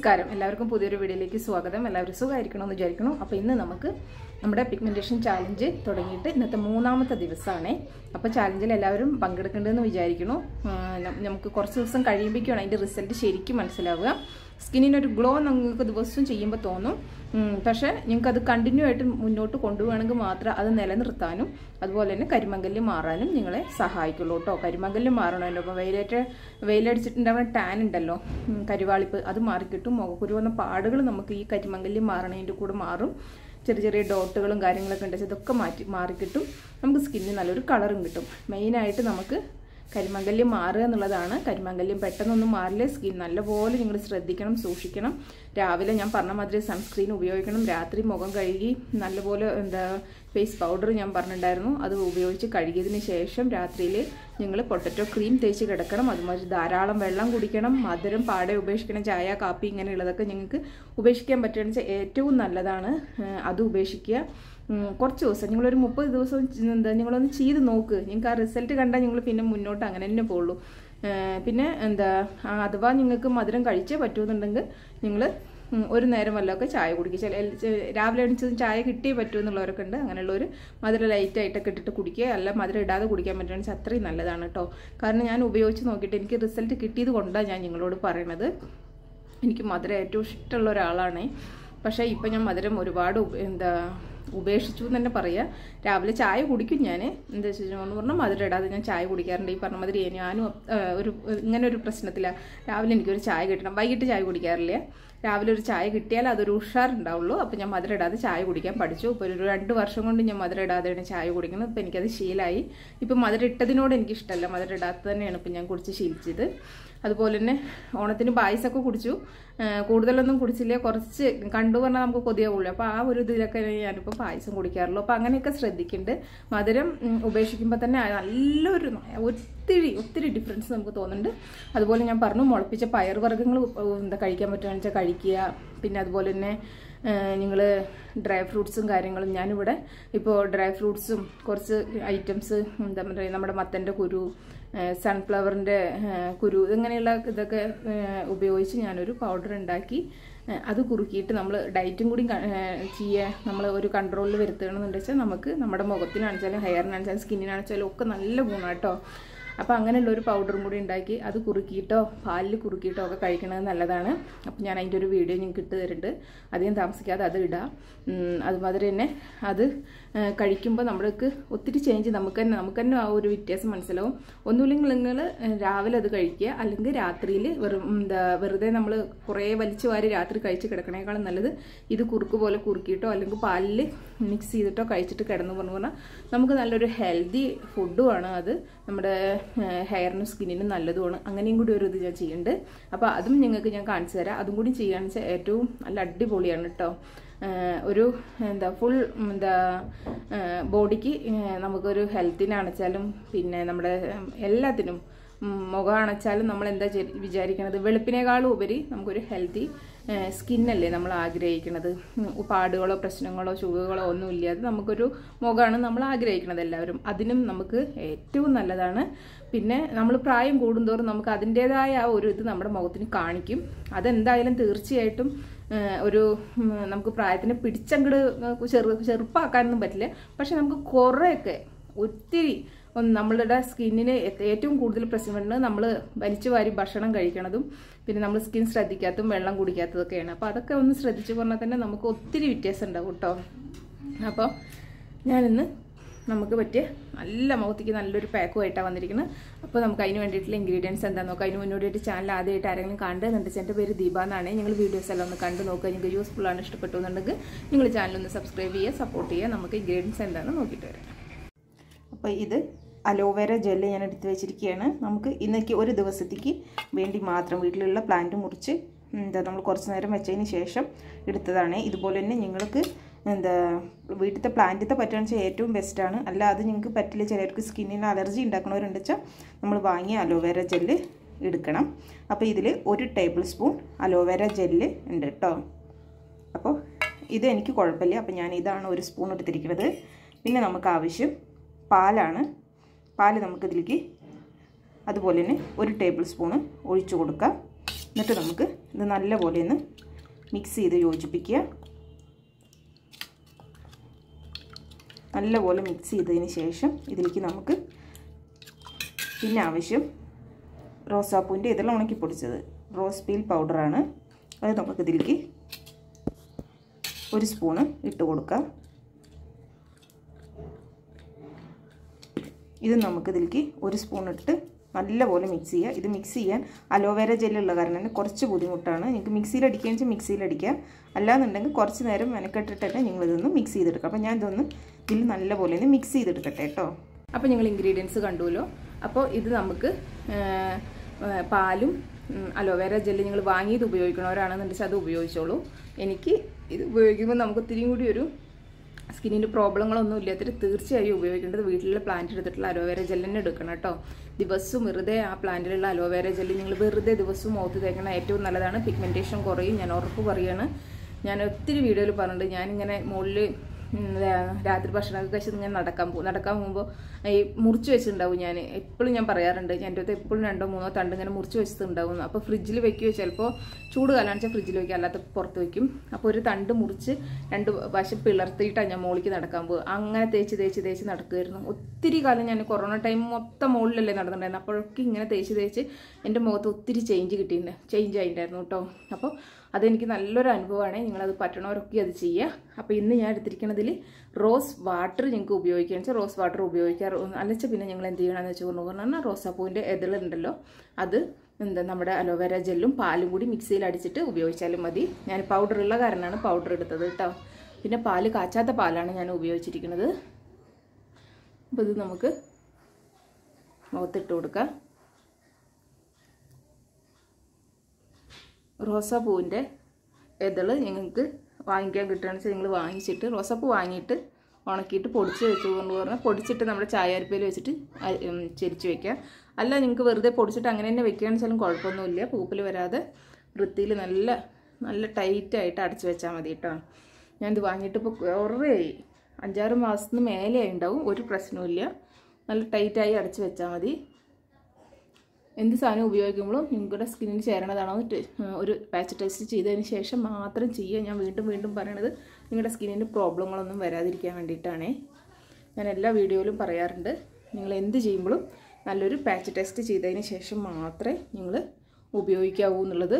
നമസ്കാരം എല്ലാവർക്കും പുതിയൊരു വീഡിയോയിലേക്ക് സ്വാഗതം. എല്ലാവരും സുഖമായിരിക്കണമെന്ന് വിചാരിക്കണം. അപ്പോൾ ഇന്ന് നമുക്ക് നമ്മുടെ പിഗ്മെന്റേഷൻ ചാലഞ്ച് തുടങ്ങിയിട്ട് ഇന്നത്തെ മൂന്നാമത്തെ ദിവസമാണ്. അപ്പോൾ ചാലഞ്ചിൽ എല്ലാവരും പങ്കെടുക്കേണ്ടതെന്ന് വിചാരിക്കുന്നു. നമുക്ക് കുറച്ച് ദിവസം കഴിയുമ്പോഴേക്കാണ് അതിൻ്റെ റിസൾട്ട് ശരിക്കും മനസ്സിലാവുക. സ്കിന്നിനൊരു ഗ്ലോ നിങ്ങൾക്ക് ദിവസവും ചെയ്യുമ്പോൾ തോന്നും. പക്ഷേ നിങ്ങൾക്കത് കണ്ടിന്യൂ ആയിട്ട് മുന്നോട്ട് കൊണ്ടുപോകണമെങ്കിൽ മാത്രം അത് നിലനിർത്താനും അതുപോലെ തന്നെ കരിമങ്കല്ല് മാറാനും നിങ്ങളെ സഹായിക്കുള്ളൂ കേട്ടോ. കരിമങ്കല്ല് മാറണമല്ലോ. അപ്പോൾ വെയിലടിച്ചിട്ടുണ്ടാവുന്ന ടാൻ ഉണ്ടല്ലോ, കരിവാളിപ്പ്, അത് മാറിക്കിട്ടും. മുഖക്കുരു വന്ന പാടുകൾ നമുക്ക് ഈ കരിമങ്കല്ല് മാറണതിൻ്റെ കൂടെ മാറും. ചെറിയ ചെറിയ ഡോട്ടുകളും കാര്യങ്ങളൊക്കെ ഉണ്ട്, ഇതൊക്കെ മാറിക്കിട്ടും. നമുക്ക് സ്കിന്നിന് നല്ലൊരു കളറും കിട്ടും. മെയിനായിട്ട് നമുക്ക് കരിമങ്കല്യം മാറുക എന്നുള്ളതാണ്. കരിമങ്കല്യം പെട്ടെന്നൊന്നും മാറില്ലേ. സ്കിൻ നല്ലപോലെ നിങ്ങൾ ശ്രദ്ധിക്കണം, സൂക്ഷിക്കണം. രാവിലെ ഞാൻ പറഞ്ഞ മാതിരി സൺസ്ക്രീൻ ഉപയോഗിക്കണം. രാത്രി മുഖം കഴുകി നല്ലപോലെ ഫേസ് പൗഡർ ഞാൻ പറഞ്ഞിട്ടുണ്ടായിരുന്നു, അത് ഉപയോഗിച്ച് കഴുകിയതിന് ശേഷം രാത്രിയിൽ നിങ്ങൾ പൊട്ടറ്റോ ക്രീം തേച്ച് കിടക്കണം. അതുമാതിരി ധാരാളം വെള്ളം കുടിക്കണം. മധുരം പാടെ ഉപേക്ഷിക്കണം. ചായ, കാപ്പി ഇങ്ങനെയുള്ളതൊക്കെ നിങ്ങൾക്ക് ഉപേക്ഷിക്കാൻ പറ്റുകയെന്ന് വെച്ചാൽ ഏറ്റവും നല്ലതാണ്. അത് ഉപേക്ഷിക്കുക. കുറച്ച് ദിവസം നിങ്ങളൊരു 30 ദിവസം നിങ്ങളൊന്ന് ചെയ്ത് നോക്ക്. നിങ്ങൾക്ക് ആ റിസൾട്ട് കണ്ടാൽ നിങ്ങൾ പിന്നെ മുന്നോട്ട് അങ്ങനെ തന്നെ പോകുള്ളൂ. പിന്നെ അഥവാ നിങ്ങൾക്ക് മധുരം കഴിച്ചേ പറ്റുമെന്നുണ്ടെങ്കിൽ നിങ്ങൾ ഒരു നേരം വല്ലതൊക്കെ ചായ കുടിക്കുക. രാവിലെ എണീച്ചതും ചായ കിട്ടിയേ പറ്റൂ എന്നുള്ളവരൊക്കെ ഉണ്ട്. അങ്ങനെയുള്ളവർ മധുരം ലൈറ്റായിട്ടൊക്കെ ഇട്ടിട്ട് കുടിക്കുക. അല്ല മധുരം ഇടാതെ കുടിക്കാൻ പറ്റുകയാണെന്ന് വെച്ചാൽ അത്രയും നല്ലതാണ് കേട്ടോ. കാരണം ഞാൻ ഉപയോഗിച്ച് നോക്കിയിട്ട് എനിക്ക് റിസൾട്ട് കിട്ടിയത് കൊണ്ടാണ് ഞാൻ നിങ്ങളോട് പറയണത്. എനിക്ക് മധുരം ഏറ്റവും ഇഷ്ടമുള്ള ഒരാളാണ്. പക്ഷേ ഇപ്പം ഞാൻ മധുരം ഒരുപാട് ഉപേക്ഷിച്ചു എന്ന് തന്നെ പറയാം. രാവിലെ ചായ കുടിക്കും ഞാൻ. എന്താ വെച്ചാൽ പറഞ്ഞാൽ മധുരം ഇടാതെ ഞാൻ ചായ കുടിക്കാറുണ്ട്. ഈ പറഞ്ഞ മാതിരി ഞാനും ഇങ്ങനെ ഒരു പ്രശ്നത്തിലാണ്. രാവിലെ എനിക്കൊരു ചായ കിട്ടണം. വൈകിട്ട് ചായ കുടിക്കാറില്ല. രാവിലെ ഒരു ചായ കിട്ടിയാൽ അതൊരു ഉഷാറുണ്ടാവുള്ളൂ. അപ്പോൾ ഞാൻ മധുരം ഇടാതെ ചായ കുടിക്കാൻ പഠിച്ചു. ഇപ്പോൾ ഒരു 2 വർഷം കൊണ്ട് ഞാൻ മധുരം ഇടാതെയാണ് ചായ കുടിക്കുന്നത്. ഇപ്പോൾ എനിക്കത് ശീലമായി. ഇപ്പം മധുരം ഇട്ടതിനോട് എനിക്കിഷ്ടമല്ല, മധുരം ഇടാത്ത തന്നെയാണ് ഇപ്പം ഞാൻ കുടിച്ച് ശീലിച്ചത്. അതുപോലെ തന്നെ ഓണത്തിന് പായസമൊക്കെ കുടിച്ചു. കൂടുതലൊന്നും കുടിച്ചില്ല, കുറച്ച് കണ്ടു പറഞ്ഞാൽ നമുക്ക് കൊതിയാവുള്ളൂ. അപ്പോൾ ആ ഒരു ഇതിലൊക്കെ ഞാനിപ്പോൾ പായസം കുടിക്കാറുള്ളൂ. അപ്പോൾ അങ്ങനെയൊക്കെ ശ്രദ്ധിക്കുന്നുണ്ട്. മധുരം ഉപേക്ഷിക്കുമ്പോൾ തന്നെ നല്ലൊരു ഒത്തിരി ഡിഫറൻസ് നമുക്ക് തോന്നുന്നുണ്ട്. അതുപോലെ ഞാൻ പറഞ്ഞു, മുളപ്പിച്ച പയറുവർഗ്ഗങ്ങൾ കഴിക്കാൻ പറ്റുകയാണെന്ന് വെച്ചാൽ കഴിക്കുക. പിന്നെ അതുപോലെ തന്നെ നിങ്ങൾ ഡ്രൈ ഫ്രൂട്ട്സും കാര്യങ്ങളും, ഞാനിവിടെ ഇപ്പോൾ ഡ്രൈ ഫ്രൂട്ട്സും കുറച്ച് ഐറ്റംസ് എന്താ പറയുക, നമ്മുടെ മത്തൻ്റെ കുരു, സൺഫ്ലവറിൻ്റെ കുരു, ഇങ്ങനെയുള്ള ഇതൊക്കെ ഉപയോഗിച്ച് ഞാനൊരു പൗഡർ ഉണ്ടാക്കി അത് കുറുക്കിയിട്ട് നമ്മൾ ഡയറ്റും കൂടി നമ്മൾ ഒരു കൺട്രോളിൽ വരുത്തുകയാണെന്ന് വെച്ചാൽ നമുക്ക് നമ്മുടെ മുഖത്തിനാണെച്ചാലും ഹെയറിനാണെച്ചാലും സ്കിന്നിനാണെച്ചാലും ഒക്കെ നല്ല ഗുണം കേട്ടോ. അപ്പോൾ അങ്ങനെയുള്ള ഒരു പൗഡറും കൂടി ഉണ്ടാക്കി അത് കുറുക്കിയിട്ടോ പാലിൽ കുറുക്കിയിട്ടോ ഒക്കെ കഴിക്കണത് നല്ലതാണ്. അപ്പോൾ ഞാൻ അതിൻ്റെ ഒരു വീഡിയോ നിങ്ങൾക്ക് ഇട്ട് തരുന്നുണ്ട്. അധികം താമസിക്കാതെ അത് ഇടാം. അതുമാതിരി തന്നെ അത് കഴിക്കുമ്പോൾ നമ്മൾക്ക് ഒത്തിരി ചേഞ്ച് നമുക്ക് തന്നെ ആ ഒരു വ്യത്യാസം മനസ്സിലാവും. ഒന്നുമില്ലെങ്കിൽ നിങ്ങൾ രാവിലെ അത് കഴിക്കുക, അല്ലെങ്കിൽ രാത്രിയിൽ വെറുതെ നമ്മൾ കുറേ വലിച്ചു വാരി രാത്രി കഴിച്ച് കിടക്കണേക്കാളും നല്ലത് ഇത് കുറുക്ക് പോലെ കുറുക്കിയിട്ടോ അല്ലെങ്കിൽ പാലിൽ മിക്സ് ചെയ്തിട്ടോ കഴിച്ചിട്ട് കിടന്നു പറഞ്ഞാൽ നമുക്ക് നല്ലൊരു ഹെൽത്തി ഫുഡുമാണ്. അത് നമ്മുടെ ഹെയറിനും സ്കിന്നിനും നല്ലതുമാണ്. അങ്ങനെയും കൂടി ഒരു ഇത് ഞാൻ ചെയ്യുന്നുണ്ട്. അപ്പോൾ അതും നിങ്ങൾക്ക് ഞാൻ കാണിച്ചു തരാം. അതും കൂടി ചെയ്യുകയാണെന്ന് വെച്ചാൽ ഏറ്റവും നല്ല അടിപൊളിയാണ് കേട്ടോ. ഒരു ഫുൾ ബോഡിക്ക് നമുക്കൊരു ഹെൽത്തിനാണെച്ചാലും പിന്നെ നമ്മുടെ എല്ലാത്തിനും മുഖം അണച്ചാലും നമ്മൾ എന്താ വിചാരിക്കണത്, വെളുപ്പിനേക്കാളും ഉപരി നമുക്കൊരു ഹെൽത്തി സ്കിന്നല്ലേ നമ്മൾ ആഗ്രഹിക്കുന്നത്. പാടുകളോ പ്രശ്നങ്ങളോ ചുവകളോ ഒന്നും ഇല്ലാതെ നമുക്കൊരു മുഖമാണ് നമ്മൾ ആഗ്രഹിക്കുന്നത് എല്ലാവരും. അതിനും നമുക്ക് ഏറ്റവും നല്ലതാണ്. പിന്നെ നമ്മൾ പ്രായം കൂടുന്തോറും നമുക്ക് അതിൻ്റേതായ ആ ഒരു ഇത് നമ്മുടെ മുഖത്തിന് കാണിക്കും. അതെന്തായാലും തീർച്ചയായിട്ടും നമുക്ക് പ്രായത്തിന് പിടിച്ചങ്ങട് ചെറുപ്പാക്കാനൊന്നും പറ്റില്ല. പക്ഷെ നമുക്ക് കുറേയൊക്കെ ഒത്തിരി നമ്മളുടെ സ്കിന്നിന് ഏറ്റവും കൂടുതൽ പ്രശ്നം വരുന്നത് നമ്മൾ വലിച്ചു വാരി ഭക്ഷണം കഴിക്കണതും പിന്നെ നമ്മൾ സ്കിൻ ശ്രദ്ധിക്കാത്തതും വെള്ളം കുടിക്കാത്തതൊക്കെയാണ്. അപ്പോൾ അതൊക്കെ ഒന്ന് ശ്രദ്ധിച്ചു പറഞ്ഞാൽ തന്നെ നമുക്ക് ഒത്തിരി വ്യത്യാസം ഉണ്ടാവും കേട്ടോ. അപ്പോൾ ഞാനിന്ന് നമുക്ക് പറ്റിയ നല്ല മുഖത്തേക്ക് നല്ലൊരു പാക്കുമായിട്ടാണ് വന്നിരിക്കുന്നത്. അപ്പോൾ നമുക്ക് അതിന് വേണ്ടിയിട്ടുള്ള ഇൻഗ്രീഡിയൻസ് എന്താണെന്ന് നോക്കാം. അതിന് മുന്നോടിയായിട്ട് ചാനൽ ആദ്യമായിട്ട് ആരെങ്കിലും കണ്ടെന്നുണ്ടെങ്കിൽ എൻ്റെ പേര് ദീപ എന്നാണ്. നിങ്ങൾ വീഡിയോസ് എല്ലാം ഒന്ന് കണ്ടു നോക്കുക. നിങ്ങൾക്ക് യൂസ്ഫുൾ ആണ്, ഇഷ്ടപ്പെട്ടു എന്നുണ്ടെങ്കിൽ നിങ്ങൾ ചാനലൊന്ന് സബ്സ്ക്രൈബ് ചെയ്യുക, സപ്പോർട്ട് ചെയ്യുക. നമുക്ക് ഇൻഗ്രീഡിയൻസ് എന്താണെന്ന് നോക്കിയിട്ട് വരാം. അപ്പോൾ ഇത് അലോവേര ജെല്ല് ഞാൻ എടുത്ത് വെച്ചിരിക്കുകയാണ്. നമുക്ക് ഇന്നേക്ക് ഒരു ദിവസത്തേക്ക് വേണ്ടി മാത്രം വീട്ടിലുള്ള പ്ലാന്റ് മുറിച്ച് നമ്മൾ കുറച്ച് നേരം വെച്ചതിന് ശേഷം എടുത്തതാണ്. ഇതുപോലെ തന്നെ നിങ്ങൾക്ക് വീട്ടിലത്തെ പ്ലാന്റിത്തെ പറ്റുകയെന്ന് വെച്ചാൽ ഏറ്റവും ബെസ്റ്റാണ്. അല്ല അത് നിങ്ങൾക്ക് പറ്റില്ല, ചിലർക്ക് സ്കിന്നിന് അലർജി ഉണ്ടാക്കണവരുണ്ട് വെച്ചാൽ നമ്മൾ വാങ്ങിയ അലോവേര ജെല്ല് എടുക്കണം. അപ്പോൾ ഇതിൽ 1 ടേബിൾ സ്പൂൺ അലോവേര ജെല്ല് ഉണ്ട് കേട്ടോ. അപ്പോൾ ഇത് എനിക്ക് കുഴപ്പമില്ല, അപ്പോൾ ഞാൻ ഇതാണ് 1 സ്പൂൺ എടുത്തിരിക്കുന്നത്. പിന്നെ നമുക്ക് ആവശ്യം പാലാണ്. പാല് നമുക്കിതിലേക്ക് അതുപോലെ തന്നെ 1 ടേബിൾ സ്പൂണ് ഒഴിച്ചു കൊടുക്കാം. എന്നിട്ട് നമുക്ക് ഇത് നല്ലപോലെ ഒന്ന് മിക്സ് ചെയ്ത് യോജിപ്പിക്കുക. നല്ലപോലെ മിക്സ് ചെയ്തതിന് ശേഷം ഇതിലേക്ക് നമുക്ക് പിന്നെ ആവശ്യം റോസാപ്പൂവിൻ്റെ ഇതെല്ലാം ഉണക്കി പൊടിച്ചത് റോസ് പീൽ പൗഡറാണ്. അത് നമുക്കിതിലേക്ക് 1 സ്പൂണ് ഇട്ട് കൊടുക്കാം. ഇത് നമുക്കിതിലേക്ക് 1 സ്പൂൺ ഇട്ട് നല്ലപോലെ മിക്സ് ചെയ്യുക. ഇത് മിക്സ് ചെയ്യാൻ അലോവേര ജെല്ലുള്ള കാരണം കുറച്ച് ബുദ്ധിമുട്ടാണ്. നിങ്ങൾക്ക് മിക്സിയിൽ അടിക്കുകയെന്ന് വെച്ചാൽ മിക്സിയിൽ അടിക്കാം, അല്ലാന്നുണ്ടെങ്കിൽ കുറച്ച് നേരം മെനക്കെട്ടിട്ട് തന്നെ നിങ്ങളിതൊന്ന് മിക്സ് ചെയ്തെടുക്കുക. അപ്പോൾ ഞാൻ ഇതൊന്ന് ഇതിൽ നല്ലപോലെ ഒന്ന് മിക്സ് ചെയ്തെടുക്കട്ടെ കേട്ടോ. അപ്പോൾ നിങ്ങൾ ഇൻഗ്രീഡിയൻസ് കണ്ടുവല്ലോ. അപ്പോൾ ഇത് നമുക്ക് പാലും അലോവേര ജെല്ല് നിങ്ങൾ വാങ്ങിയത് ഉപയോഗിക്കണവരാണെന്നുണ്ടെങ്കിൽ അത് ഉപയോഗിച്ചോളൂ. എനിക്ക് ഇത് ഉപയോഗിക്കുമ്പോൾ നമുക്ക് ഒത്തിരിയും കൂടി ഒരു സ്കിന്നിൻ്റെ പ്രോബ്ലങ്ങളൊന്നും ഇല്ലാത്തിട്ട് തീർച്ചയായും ഉപയോഗിക്കേണ്ടത് വീട്ടിലുള്ള പ്ലാന്റ് എടുത്തിട്ടുള്ള അലോവേര ജെല്ല് തന്നെ എടുക്കണം കേട്ടോ. ദിവസവും വെറുതെ ആ പ്ലാന്റിലുള്ള അലോവേര ജെല്ല് നിങ്ങൾ വെറുതെ ദിവസവും മുഖത്ത് തേക്കണം, ഏറ്റവും നല്ലതാണ്. പിഗ്മെൻറ്റേഷൻ കുറയും, ഞാൻ ഉറപ്പ് പറയുകയാണ്. ഞാൻ ഒത്തിരി വീഡിയോയിൽ പറഞ്ഞിട്ടുണ്ട്. ഞാനിങ്ങനെ മുകളിൽ രാത്രി ഭക്ഷണമൊക്കെ കഴിച്ചത് ഞാൻ നടക്കാൻ പോകുമ്പോൾ ഈ മുറിച്ച് വെച്ചിട്ടുണ്ടാവും. ഞാൻ എപ്പോഴും ഞാൻ പറയാറുണ്ട്, എൻ്റെ അടുത്ത് എപ്പോഴും 2 3 തണ്ട് ഇങ്ങനെ മുറിച്ച് വെച്ചിട്ടുണ്ടാവും. അപ്പോൾ ഫ്രിഡ്ജിൽ വെക്കുകയോ ചിലപ്പോൾ ചൂട് കാലമാണെന്ന് വെച്ചാൽ ഫ്രിഡ്ജിൽ വയ്ക്കുക, അല്ലാത്ത പുറത്ത് വയ്ക്കും. അപ്പോൾ ഒരു തണ്ട് മുറിച്ച് 2 വശം പിളർത്തിയിട്ടാണ് ഞാൻ മുകളിലേക്ക് നടക്കാൻ പോകുക. അങ്ങനെ തേച്ച് നടക്കുമായിരുന്നു ഒത്തിരി കാലം. ഞാൻ കൊറോണ ടൈം മൊത്തം മുകളിലല്ലേ നടന്നിട്ടുണ്ടായിരുന്നു. അപ്പോഴൊക്കെ ഇങ്ങനെ തേച്ച് എൻ്റെ മുഖത്ത് ഒത്തിരി ചേഞ്ച് ആയിട്ടുണ്ടായിരുന്നു കേട്ടോ. അപ്പോൾ അതെനിക്ക് നല്ലൊരു അനുഭവമാണ്. നിങ്ങളത് പറ്റണവരൊക്കെ അത് ചെയ്യുക. അപ്പോൾ ഇന്ന് ഞാൻ എടുത്തിരിക്കുന്നതിൽ റോസ് വാട്ടർ നിങ്ങൾക്ക് ഉപയോഗിക്കുകയെന്ന് വെച്ചാൽ റോസ് വാട്ടർ ഉപയോഗിക്കാറ്, അല്ലച്ച പിന്നെ നിങ്ങൾ എന്ത് ചെയ്യണമെന്ന് വെച്ചാൽ പറഞ്ഞാൽ റോസാപ്പൂവിൻ്റെ ഇതളുണ്ടല്ലോ, അത് നമ്മുടെ അലോവേര ജെല്ലും പാലും കൂടി മിക്സിയിൽ അടിച്ചിട്ട് ഉപയോഗിച്ചാലും മതി. ഞാൻ പൗഡറുള്ള കാരണമാണ് പൗഡർ എടുത്തത് കേട്ടോ. പിന്നെ പാല് കാച്ചാത്ത പാലാണ് ഞാൻ ഉപയോഗിച്ചിരിക്കുന്നത്. അപ്പോൾ ഇത് നമുക്ക് മുഖത്തിട്ട് കൊടുക്കാം. റോസാപ്പൂവിൻ്റെ ഇതള് നിങ്ങൾക്ക് വാങ്ങിക്കാൻ കിട്ടുകയാണെന്ന് വെച്ചാൽ നിങ്ങൾ വാങ്ങിച്ചിട്ട് റോസാപ്പൂ വാങ്ങിയിട്ട് ഉണക്കിയിട്ട് പൊടിച്ച് വെച്ച് കൊണ്ട് പറഞ്ഞാൽ പൊടിച്ചിട്ട് നമ്മുടെ ചായരിപ്പയിൽ വെച്ചിട്ട് ചെരിച്ച് വയ്ക്കുക. അല്ല നിങ്ങൾക്ക് വെറുതെ പൊടിച്ചിട്ട് അങ്ങനെ തന്നെ വെക്കുകയാണെന്ന് വെച്ചാലും കുഴപ്പമൊന്നുമില്ല. പൂപ്പിൽ വരാതെ വൃത്തിയിൽ നല്ല ടൈറ്റായിട്ട് അടച്ച് വെച്ചാൽ മതി കേട്ടോ. ഞാനിത് വാങ്ങിയിട്ട് ഇപ്പോൾ കുറേ 5-6 മാസത്തിന് മേലെ ഉണ്ടാവും, ഒരു പ്രശ്നവുമില്ല. നല്ല ടൈറ്റായി അടച്ച് വെച്ചാൽ മതി. എന്ത് സാധനം ഉപയോഗിക്കുമ്പോഴും നിങ്ങളുടെ സ്കിന്നിന് ചേരണതാണോ ഒരു പാച്ച് ടെസ്റ്റ് ചെയ്തതിന് ശേഷം മാത്രം ചെയ്യുക. ഞാൻ വീണ്ടും പറയണത് നിങ്ങളുടെ സ്കിന്നിന് പ്രോബ്ലങ്ങളൊന്നും വരാതിരിക്കാൻ വേണ്ടിയിട്ടാണേ. ഞാൻ എല്ലാ വീഡിയോയിലും പറയാറുണ്ട്, നിങ്ങൾ എന്ത് ചെയ്യുമ്പോഴും നല്ലൊരു പാച്ച് ടെസ്റ്റ് ചെയ്തതിന് ശേഷം മാത്രമേ നിങ്ങൾ ഉപയോഗിക്കാവൂ എന്നുള്ളത്.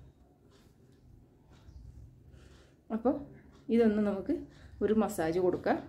അപ്പോൾ ഇതൊന്ന് നമുക്ക് ഒരു മസാജ് കൊടുക്കാം.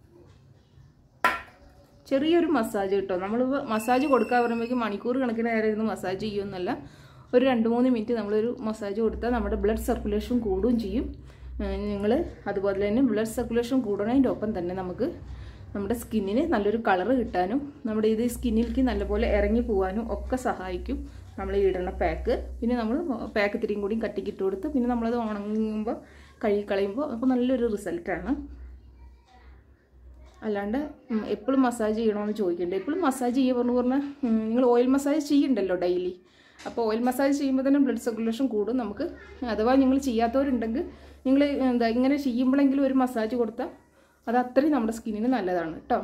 ചെറിയൊരു മസാജ് കിട്ടും. നമ്മൾ മസാജ് കൊടുക്കാൻ പറയുമ്പോഴേക്കും മണിക്കൂർ കണക്കിന് നേരം ഇരുന്ന് മസാജ് ചെയ്യുമെന്നല്ല, ഒരു 2-3 മിനിറ്റ് നമ്മളൊരു മസാജ് കൊടുത്താൽ നമ്മുടെ ബ്ലഡ് സർക്കുലേഷൻ കൂടുകയും ചെയ്യും. നിങ്ങൾ അതുപോലെ തന്നെ ബ്ലഡ് സർക്കുലേഷൻ കൂടുന്നതിൻ്റെ ഒപ്പം തന്നെ നമുക്ക് നമ്മുടെ സ്കിന്നിന് നല്ലൊരു കളറ് കിട്ടാനും നമ്മുടെ ഇത് സ്കിന്നിലേക്ക് നല്ലപോലെ ഇറങ്ങി പോകാനും ഒക്കെ സഹായിക്കും നമ്മൾ ഇടുന്ന പാക്ക്. പിന്നെ നമ്മൾ പാക്ക് ഇത്തിരിയും കൂടി കട്ടിക്കിട്ട് കൊടുത്ത് പിന്നെ നമ്മളത് ഉണങ്ങുമ്പോൾ കഴുകിക്കളയുമ്പോൾ അപ്പോൾ നല്ലൊരു റിസൾട്ടാണ്. അല്ലാണ്ട് എപ്പോഴും മസാജ് ചെയ്യണമെന്ന് ചോദിക്കണ്ടേ. എപ്പോഴും മസാജ് ചെയ്യുക പറഞ്ഞാൽ നിങ്ങൾ ഓയിൽ മസാജ് ചെയ്യുന്നുണ്ടല്ലോ ഡെയിലി. അപ്പോൾ ഓയിൽ മസാജ് ചെയ്യുമ്പോൾ തന്നെ ബ്ലഡ് സർക്കുലേഷൻ കൂടും നമുക്ക്. അഥവാ നിങ്ങൾ ചെയ്യാത്തവരുണ്ടെങ്കിൽ നിങ്ങൾ ഇങ്ങനെ ചെയ്യുമ്പോഴെങ്കിലും ഒരു മസാജ് കൊടുത്താൽ അത് അത്രയും നമ്മുടെ സ്കിന്നിന് നല്ലതാണ് കേട്ടോ.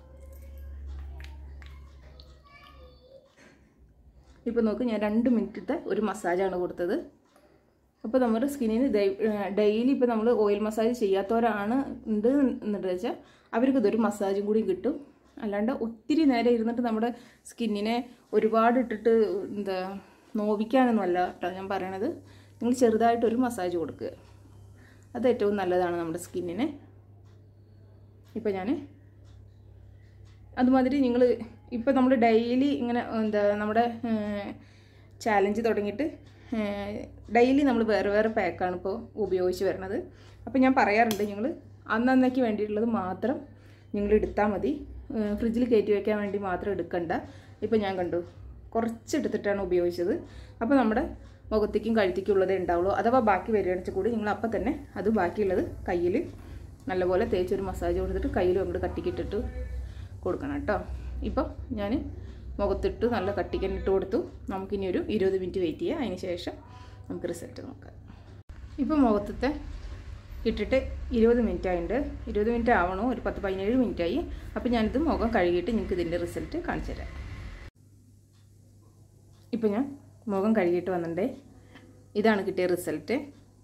ഇപ്പോൾ നോക്ക്, ഞാൻ 2 മിനിറ്റത്തെ ഒരു മസാജാണ് കൊടുത്തത്. അപ്പോൾ നമ്മുടെ സ്കിന്നിന് ഡെയിലി ഇപ്പോൾ നമ്മൾ ഓയിൽ മസാജ് ചെയ്യാത്തവരാണ് എന്നുണ്ടെന്ന് വെച്ചാൽ അവർക്ക് ഇതൊരു മസാജും കൂടി കിട്ടും. അല്ലാണ്ട് ഒത്തിരി നേരം ഇരുന്നിട്ട് നമ്മുടെ സ്കിന്നിനെ ഒരുപാട് ഇട്ടിട്ട് നോവിക്കാനൊന്നുമല്ല കേട്ടോ ഞാൻ പറയണത്. നിങ്ങൾ ചെറുതായിട്ടൊരു മസാജ് കൊടുക്കുക, അത് ഏറ്റവും നല്ലതാണ് നമ്മുടെ സ്കിന്നിന്. ഇപ്പോൾ ഞാൻ അതുമാതിരി നിങ്ങൾ ഇപ്പോൾ നമ്മൾ ഡെയിലി ഇങ്ങനെ നമ്മുടെ ചാലഞ്ച് തുടങ്ങിയിട്ട് ഡെയിലി നമ്മൾ വേറെ പാക്കാണ് ഇപ്പോൾ ഉപയോഗിച്ച് വരുന്നത്. അപ്പോൾ ഞാൻ പറയാറുണ്ട്, നിങ്ങൾ അന്നന്നേക്ക് വേണ്ടിയിട്ടുള്ളത് മാത്രം നിങ്ങൾ എടുത്താൽ മതി, ഫ്രിഡ്ജിൽ കയറ്റി വയ്ക്കാൻ വേണ്ടി മാത്രം എടുക്കണ്ട. ഇപ്പോൾ ഞാൻ കണ്ടു കുറച്ച് എടുത്തിട്ടാണ് ഉപയോഗിച്ചത്. അപ്പോൾ നമ്മുടെ മുഖത്തേക്കും കഴുത്തേക്കും ഉള്ളതേ ഉണ്ടാവുള്ളൂ. അഥവാ ബാക്കി വരികയാണെന്ന് കൂടി നിങ്ങൾ അപ്പം തന്നെ അത് ബാക്കിയുള്ളത് കയ്യിൽ നല്ലപോലെ തേച്ചൊരു മസാജ് കൊടുത്തിട്ട് കയ്യിലും അങ്ങോട്ട് കട്ടിക്കിട്ടിട്ട് കൊടുക്കണം കേട്ടോ. ഇപ്പോൾ ഞാൻ മുഖത്തിട്ട് നല്ല കട്ടിക്കന്നിട്ട് കൊടുത്തു. നമുക്കിനി ഒരു 20 മിനിറ്റ് വെയിറ്റ് ചെയ്യാം. അതിന് ശേഷം നമുക്ക് റിസൾട്ട് നോക്കാം. ഇപ്പോൾ മുഖത്തെ ഇട്ടിട്ട് 20 മിനിറ്റ് ആയിട്ടുണ്ട്. 20 മിനിറ്റ് ആവണോ, ഒരു 10-17 മിനിറ്റായി. അപ്പോൾ ഞാനിത് മുഖം കഴുകിയിട്ട് നിങ്ങൾക്ക് ഇതിൻ്റെ റിസൾട്ട് കാണിച്ചു തരാം. ഇപ്പോൾ ഞാൻ മുഖം കഴുകിയിട്ട് വന്നിട്ടുണ്ടേ. ഇതാണ് കിട്ടിയ റിസൾട്ട്.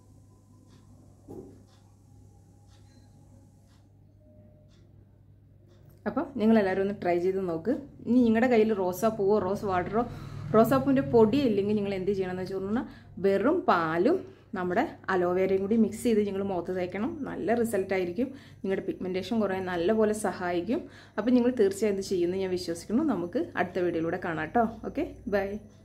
അപ്പോൾ നിങ്ങളെല്ലാവരും ഒന്ന് ട്രൈ ചെയ്ത് നോക്ക്. ഇനി നിങ്ങളുടെ കയ്യിൽ റോസാപ്പൂവോ റോസ് വാട്ടറോ റോസാപ്പൂവിൻ്റെ പൊടിയോ ഇല്ലെങ്കിൽ നിങ്ങൾ എന്ത് ചെയ്യണമെന്ന് വെച്ച് പറഞ്ഞാൽ വെറും പാലും നമ്മുടെ അലോവേരയും കൂടി മിക്സ് ചെയ്ത് നിങ്ങൾ മുഖത്ത് തേക്കണം. നല്ല റിസൾട്ടായിരിക്കും. നിങ്ങളുടെ പിഗ്മെൻറ്റേഷൻ കുറയാൻ നല്ലപോലെ സഹായിക്കും. അപ്പോൾ നിങ്ങൾ തീർച്ചയായും ഇത് ചെയ്യുമെന്ന് ഞാൻ വിശ്വസിക്കുന്നു. നമുക്ക് അടുത്ത വീഡിയോയിലൂടെ കാണാം കേട്ടോ. Okay, by.